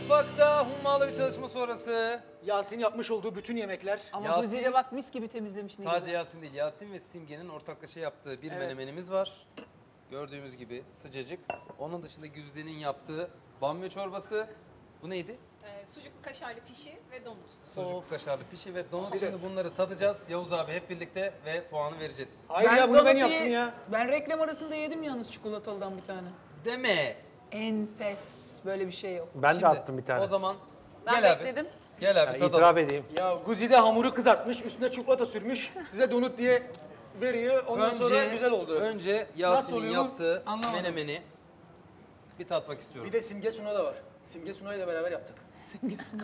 Mutfakta hummalı bir çalışma sonrası. Yasin yapmış olduğu bütün yemekler. Ama Yasin- Güzide bak mis gibi temizlemiş ne Sadece güzel. Yasin değil, Yasin ve Simge'nin ortaklaşa yaptığı bir Evet. menemenimiz var. Gördüğümüz gibi sıcacık. Onun dışında Güzide'nin yaptığı bamya çorbası. Bu neydi? Sucuklu kaşarlı pişi ve donut. Sucuk kaşarlı pişi ve donut. Şimdi bunları tadacağız. Yavuz abi hep birlikte ve puanı vereceğiz. Hayır ya bunu ben donutu yaptım ya. Ben reklam arasında yedim yalnız çikolatalıdan bir tane. Deme. Enfes. Böyle bir şey yok. Ben de Şimdi, attım bir tane. O zaman Ben gel abi. bekledim. Gel abi tadalım. İtiraf edeyim. Ya Güzide hamuru kızartmış, üstüne çikolata sürmüş. Size donut diye veriyor. Ondan sonra güzel oldu. Önce Nasıl Yasin'in oluyor bu? yaptığı Anlamadım. menemeni bir tatmak istiyorum. Bir de Simge Suna da var. Simge Suna ile beraber yaptık. Simge Suna.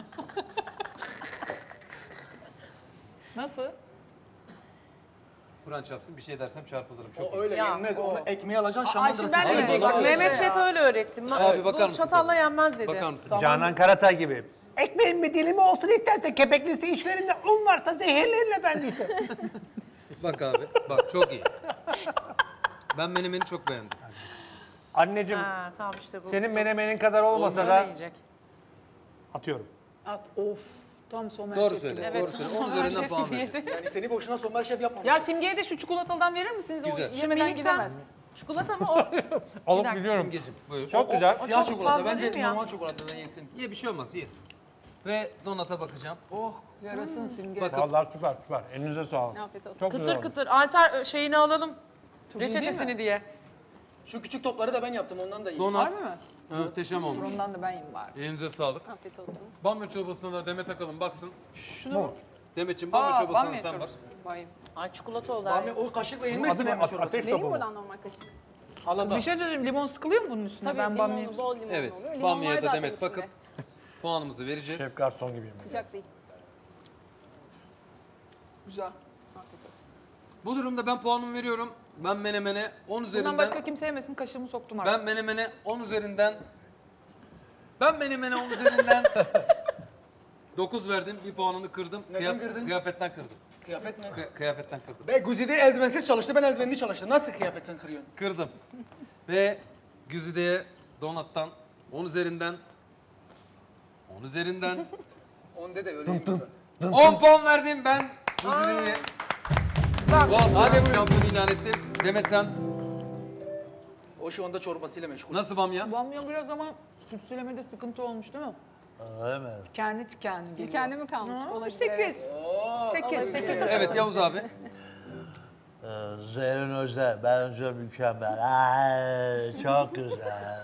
Nasıl? Kur'an çarpsın bir şey dersem çarpılırım. Çok O iyi. öyle Ya, yenmez. o. Onu ekmeğe alacaksın, Ay, şamandırası. şimdi ben de Abi, yiyecektim. bana- Bak Öyle Mehmet şey Şef ya. öyle öğretti. Abi, bakar Bu mısın? çatalla yenmez dedi. Bakar mısın? Canan Karatay gibi. Ekmeğin bir dilimi olsun isterse kepeklisi içlerinde un varsa zehirlerin efendisi. Bak abi, bak çok iyi. Ben menemeni çok beğendim. Anneciğim Ha, tamam işte bu. senin menemenin kadar olmasa Öyle da yiyecek. atıyorum. At of. Tam Somer Doğru Şef söyle, gibi. Evet, doğru söyle. tamam, 10 üzerinden şef puan gibi vereceğiz. yedi. Yani seni boşuna Somer Şef yapmamış. Ya Simge'ye de şu çikolatalıdan verir misiniz? Güzel. O yemeden Minikten gidemez. Çikolata mı o? Alıp gidiyorum. Simgeciğim buyur. Çok güzel. Siyah çok çikolata. fazla Bence değil mi ya? normal çikolatadan yesin. Ye bir şey olmaz ye. Ve donata bakacağım. Oh yarasın Simge. Bak- Vallahi süper süper. Elinize sağlık. Afiyet olsun. Çok güzel Kıtır oldu. kıtır. Alper şeyini alalım. Çok iyi değil mi? Reçetesini diye. Şu küçük topları da ben yaptım, ondan da iyi. Var Donat mı? muhteşem olmuş. Ondan da ben yiyeyim bari. Elinize sağlık. Afiyet olsun. Bamya çorbasına da Demet Akalın baksın. Şunu bak. Demet'ciğim bamya Aa, çorbasına bamya sen bak. çorbası. Bayım. Ay çikolata oldu. Bamya o kaşıkla yenmez Adı ki ne? bamya çorbası. Ateş Vereyim topu mu? buradan normal kaşık. Halada. Bir şey söyleyeyim. Limon sıkılıyor mu bunun üstüne? Tabii ben bamya limonlu, bol limonlu Evet, oluyor. Limon bamyaya var da zaten Demet içinde. bakıp puanımızı vereceğiz. Şef garson gibi yemek. Sıcak değil. Güzel. Afiyet olsun. Bu durumda ben puanımı veriyorum. Ben menemene 10 üzerinden... Bundan başka kimse yemesin. Kaşığımı soktum artık. Ben menemene 10 üzerinden... Ben menemene 10 üzerinden... 9 verdim, bir puanını kırdım. Neden kırdın? Kıyafetten kırdım. Kıyafet mi? Kıyafetten kırdım. Be Güzide eldivensiz çalıştı, ben eldivenli çalıştım. Nasıl kıyafetin kırıyorsun? Kırdım. Ve Güzide'ye donattan 10 üzerinden... 10 üzerinden... Onda da öyle değil. 10 puan verdim ben Güzide'ye. Bu hafta şampiyon ilan ettim. Demet sen O şu anda çorbasıyla meşgul. nasıl bamya? Bamya biraz ama tütsülemede sıkıntı olmuş değil mi? Öyle mi? Kendi geliyor. Kendi mi kalmış? Ha, Olabilir. 8. 8. Evet Yavuz abi. Zerrin Özel, bence mükemmel. Ay, çok güzel.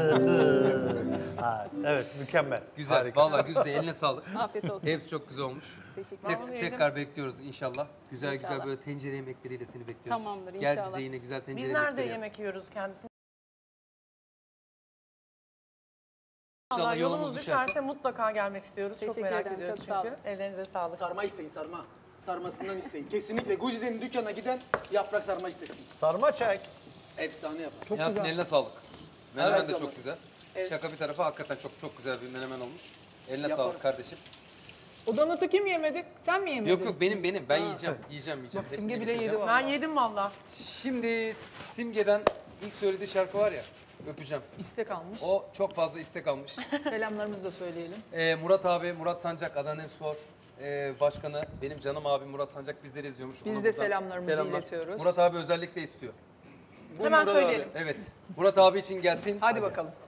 Ay, evet, mükemmel. Güzel. Harika. Vallahi Güzide eline sağlık. Afiyet olsun. Hepsi çok güzel olmuş. Teşekkür ederim. Tekrar bekliyoruz inşallah. Güzel güzel İnşallah. böyle tencere yemekleriyle seni bekliyoruz. Tamamdır, Gel inşallah. bize yine güzel tencere Biz nerede yemekleri yap. yemek yiyoruz kendisini? İnşallah Allah yolumuz yolumuz düşerse düşerse mutlaka gelmek istiyoruz. Çok Teşekkür merak ederim, ediyoruz çok sağ çünkü. Ellerinize sağlık. Sarma isteyin, sarma. Sarmasından isteyin. Kesinlikle Güzide'nin dükkanına giden yaprak sarma istesin. Sarma çek. Efsane yaprak. Çok Yasin güzel. eline sağlık. Menemen Evet, de sağ çok olun. güzel. Evet. Şaka bir tarafa hakikaten çok güzel bir menemen olmuş. Eline Yaparız. sağlık kardeşim. O donatı kim yemedi? Sen mi yemedin? Yok benim. Ben yiyeceğim. Yiyeceğim. Bak Hepsini Simge bile bitireceğim. yedi Ben valla. yedim valla. Şimdi Simge'den ilk söylediği şarkı var ya, öpeceğim. İstek almış. O çok fazla istek almış. Selamlarımızı da söyleyelim. Murat abi, Murat Sancak, Adana Demirspor Başkanı, benim canım abim Murat Sancak bizleri izliyormuş. Biz Ona de buradan selamlarımızı iletiyoruz. Murat abi özellikle istiyor. Hemen söyleyelim. Evet, Murat abi için gelsin. Hadi bakalım.